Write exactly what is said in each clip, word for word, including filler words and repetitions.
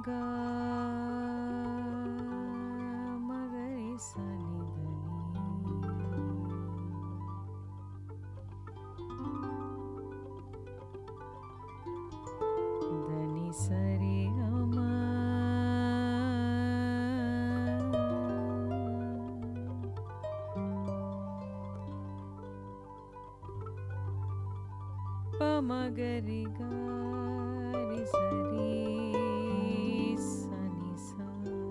ಗ ಮಗರಿ ಸನಿ ಧನಿ ಧನಿ ಸರಿ ಗಮ ಮಗರಿ ಗಾರಿ ಸರಿ ಸನಿ ಸ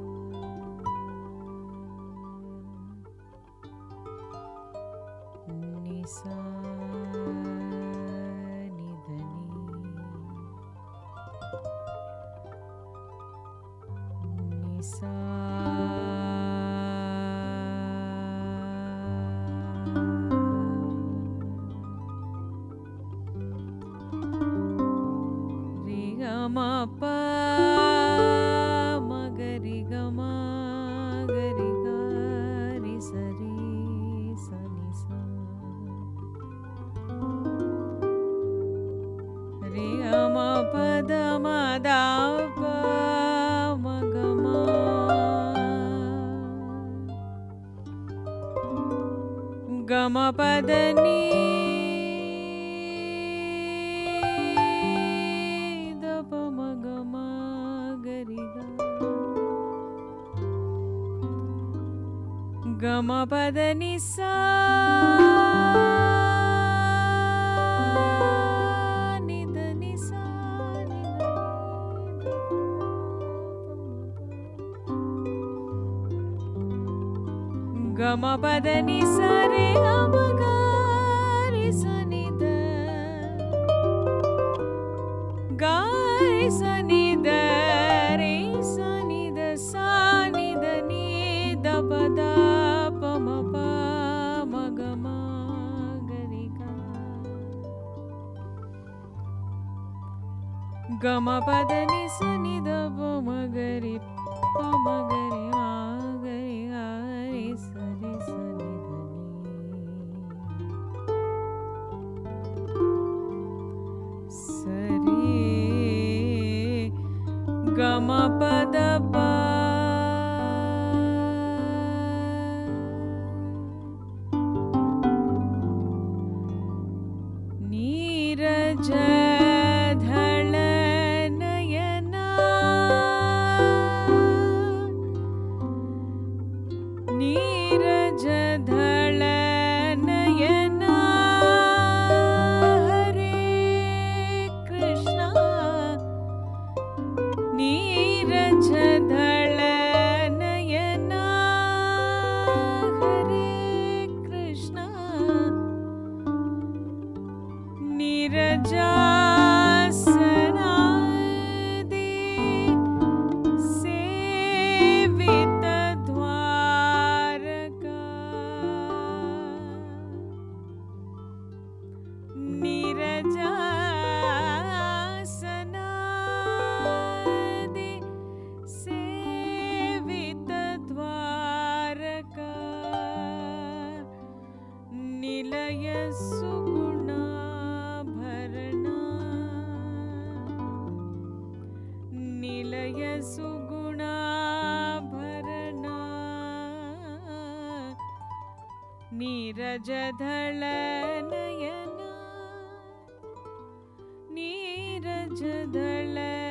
ನಿ ಸ ನಿ ಧನಿ ನಿ ಸ ಮ ಪ ಮಗರಿ ಗಮ ಗರಿ ಗಾರಿ ಸರಿ ಸನಿ ಸ ರಿ ಮ ಪದ ಮದ ಪ ಮಗ ಮ ಗಮ ಪದ ನೀ ಗಮ ಪದ ನಿ ಸ ನಿ ದ ನಿ ಸ ನಿ ಗಮ ಪದ ನಿ ಸ ರೇ ಗ ಗ ರಿ ಸ ನಿ ದ ಗ ರಿ ಸ ನಿ ದ ರೇ ಸ ನಿ ದ ಸ ನಿ ದ ನಿ ದ ಪ ದ ಗಮ ಪದ ನಿ ಸ ನಿ ದ ಪ ಮಗರಿ ಪ ಮಗರಿ ಆಗರಿ ಆರಿ ಸರಿ ಸನಿ ಧನಿ ಸರಿ ಗಮ ಪದ ಪ ನೀರಜ ನೀರಜಧಳ ನಯನ ನೀರಜಧಳ